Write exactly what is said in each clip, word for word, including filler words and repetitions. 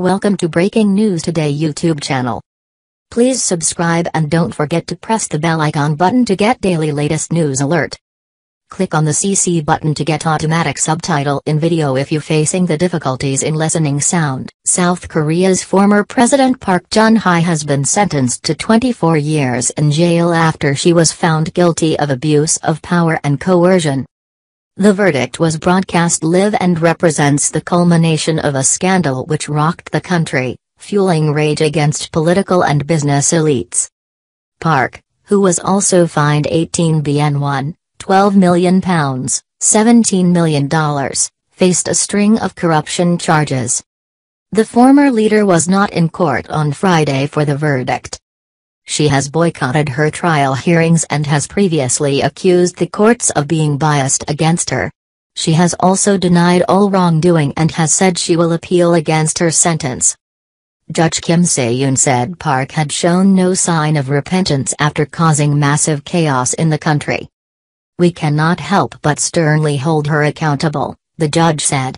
Welcome to Breaking News Today YouTube channel. Please subscribe and don't forget to press the bell icon button to get daily latest news alert. Click on the C C button to get automatic subtitle in video if you're facing the difficulties in listening sound. South Korea's former President Park Geun-hye has been sentenced to twenty-four years in jail after she was found guilty of abuse of power and coercion. The verdict was broadcast live and represents the culmination of a scandal which rocked the country, fueling rage against political and business elites. Park, who was also fined eighteen billion won, twelve million pounds, seventeen million dollars, faced a string of corruption charges. The former leader was not in court on Friday for the verdict. She has boycotted her trial hearings and has previously accused the courts of being biased against her. She has also denied all wrongdoing and has said she will appeal against her sentence. Judge Kim Se-yoon said Park had shown no sign of repentance after causing massive chaos in the country. "We cannot help but sternly hold her accountable," the judge said.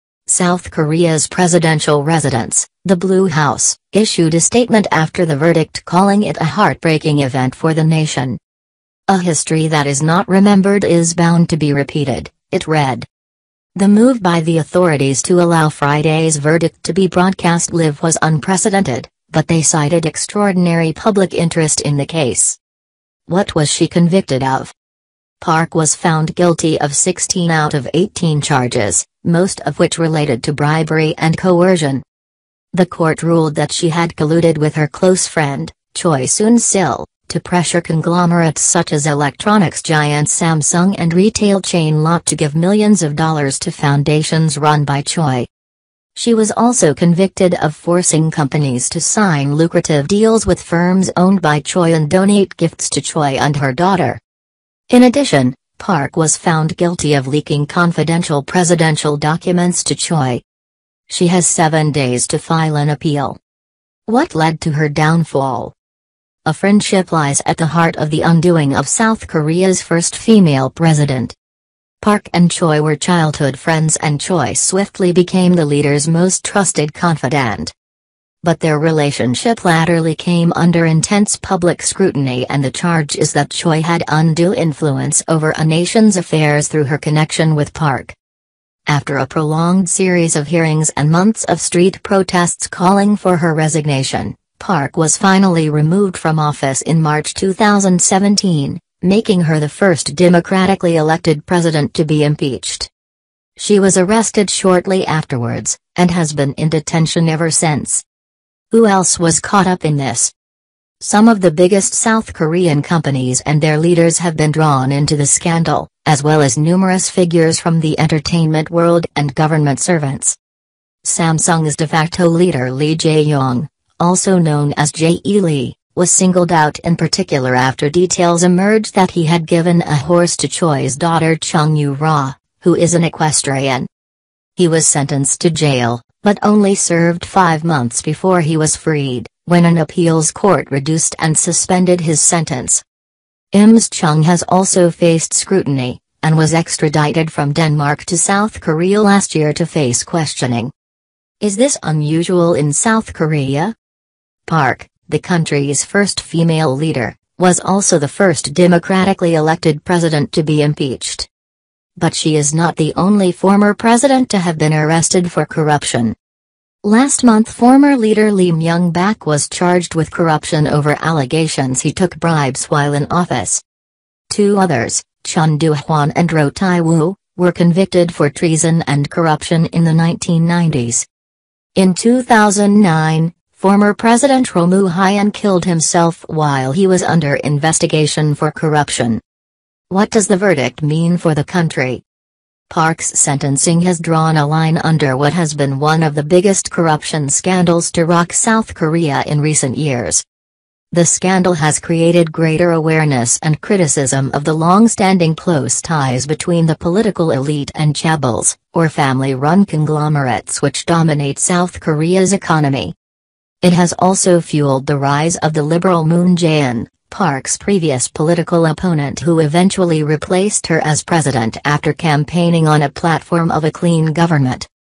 South Korea's presidential residence, the Blue House, issued a statement after the verdict calling it a heartbreaking event for the nation. "A history that is not remembered is bound to be repeated," it read. The move by the authorities to allow Friday's verdict to be broadcast live was unprecedented, but they cited extraordinary public interest in the case. What was she convicted of? Park was found guilty of sixteen out of eighteen charges, most of which related to bribery and coercion. The court ruled that she had colluded with her close friend, Choi Soon-sil, to pressure conglomerates such as electronics giant Samsung and retail chain Lotte to give millions of dollars to foundations run by Choi. She was also convicted of forcing companies to sign lucrative deals with firms owned by Choi and donate gifts to Choi and her daughter. In addition, Park was found guilty of leaking confidential presidential documents to Choi. She has seven days to file an appeal. What led to her downfall? A friendship lies at the heart of the undoing of South Korea's first female president. Park and Choi were childhood friends and Choi swiftly became the leader's most trusted confidant. But their relationship latterly came under intense public scrutiny, and the charge is that Choi had undue influence over a nation's affairs through her connection with Park. After a prolonged series of hearings and months of street protests calling for her resignation, Park was finally removed from office in March two thousand seventeen, making her the first democratically elected president to be impeached. She was arrested shortly afterwards, and has been in detention ever since. Who else was caught up in this? Some of the biggest South Korean companies and their leaders have been drawn into the scandal, as well as numerous figures from the entertainment world and government servants. Samsung's de facto leader Lee Jae-yong, also known as Jae Lee, was singled out in particular after details emerged that he had given a horse to Choi's daughter Chung Yoo-ra, who is an equestrian. He was sentenced to jail, but only served five months before he was freed, when an appeals court reduced and suspended his sentence. Ims Chung has also faced scrutiny, and was extradited from Denmark to South Korea last year to face questioning. Is this unusual in South Korea? Park, the country's first female leader, was also the first democratically elected president to be impeached. But she is not the only former president to have been arrested for corruption. Last month, former leader Lee Myung-bak was charged with corruption over allegations he took bribes while in office. Two others, Chun Do-hwan and Roh Tae-woo, were convicted for treason and corruption in the nineteen nineties. In two thousand nine, former President Roh Moo-hyun killed himself while he was under investigation for corruption. What does the verdict mean for the country? Park's sentencing has drawn a line under what has been one of the biggest corruption scandals to rock South Korea in recent years. The scandal has created greater awareness and criticism of the long-standing close ties between the political elite and chaebols, or family-run conglomerates which dominate South Korea's economy. It has also fueled the rise of the liberal Moon Jae-in, Park's previous political opponent, who eventually replaced her as president after campaigning on a platform of a clean government.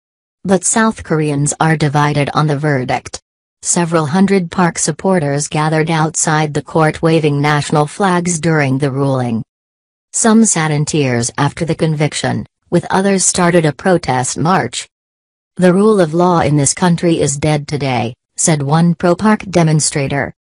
But South Koreans are divided on the verdict. Several hundred Park supporters gathered outside the court waving national flags during the ruling. Some sat in tears after the conviction, with others started a protest march. "The rule of law in this country is dead today," said one pro-Park demonstrator.